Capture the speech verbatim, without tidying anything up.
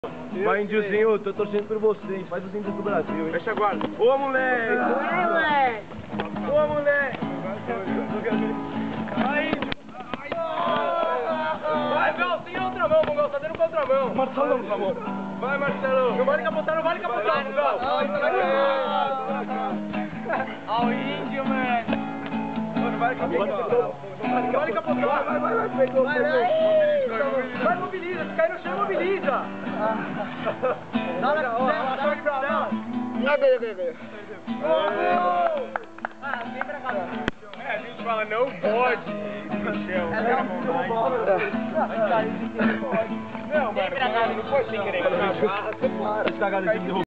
Vai, índiozinho, tô torcendo por vocês. Faz os índios do Brasil, hein? Fecha a guarda. Ô, moleque! Vai, moleque! Ô, moleque! Aí! Vai, Gal, sem contramão, Gal, tá dando contramão. Marcelo, por favor. Vai, Marcelo. Não vale capotar, não vale capotar, Gal. Olha o índio, mano. Não vale capotar. Não vale capotar. Vai, vai, vai, pegou, Vai, pegou. vai. Vai, mobiliza, se cair no chão, mobiliza. Dá na Ela achou que pra lá. Ah, vem pra cá. É, a gente fala, não pode. Michel, pega a mão lá. Não, mano, não foi sem querer. Garra, você para. Esse cagado de